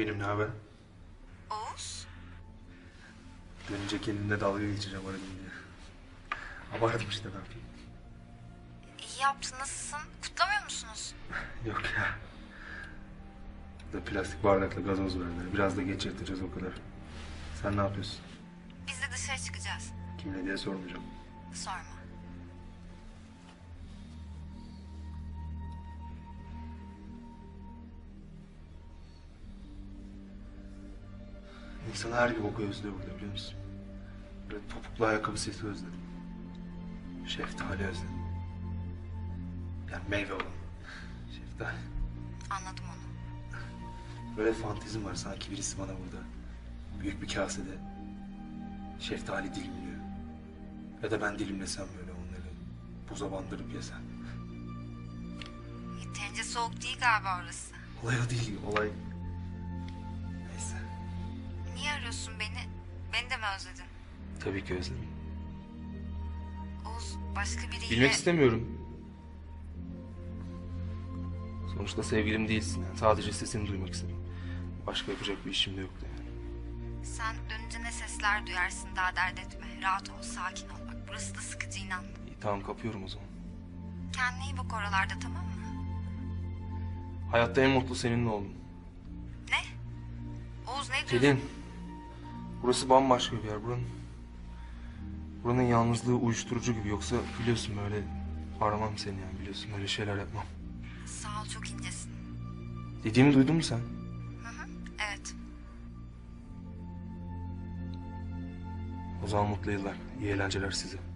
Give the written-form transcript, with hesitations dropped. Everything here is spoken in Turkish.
Benim ne haber? Oğuz? Dönünce kendimle dalga geçeceğim aradım diye. Abarttım işte, ne yapayım? İyi yaptın, nasılsın? Kutlamıyor musunuz? Yok ya. Burada plastik bardakla gazoz verdiler. Biraz da geçirteceğiz, o kadar. Sen ne yapıyorsun? Biz de dışarı çıkacağız. Kimle diye sormayacağım. Sorma. İnsan her gün koku özlüyor burada, biliyor musun? Böyle topuklu ayakkabı sesi özledim. Şeftali özledim. Yani meyve olan. Şeftali. Anladım onu. Böyle fantezim var, sanki birisi bana burada büyük bir kasede şeftali dilimliyor. Ya da ben dilimlesem böyle onları buza bandırıp yesem. Yeterince soğuk değil galiba orası. Olay o değil, olay... Neyse. Niye arıyorsun beni? Beni de mi özledin? Tabii ki özledim. Oğuz, başka biriyle... Bilmek istemiyorum. Sonuçta sevgilim değilsin yani. Sadece sesini duymak istedim. Başka yapacak bir işim de yoktu yani. Sen dönünce ne sesler duyarsın, daha dert etme. Rahat ol, sakin ol. Bak burası da sıkıcı, inan. İyi, tamam, kapıyorum o zaman. Kendine iyi bak oralarda, tamam mı? Hayatta en mutlu seninle oldum. Ne? Oğuz ne diyorsun? Selin. Burası bambaşka bir yer. Buranın yalnızlığı uyuşturucu gibi. Yoksa biliyorsun böyle aramam seni yani, biliyorsun böyle şeyler yapmam. Sağ ol, çok incesin. Dediğimi duydun mu sen? Hı hı, evet. O zaman mutlu yıllar. İyi eğlenceler size.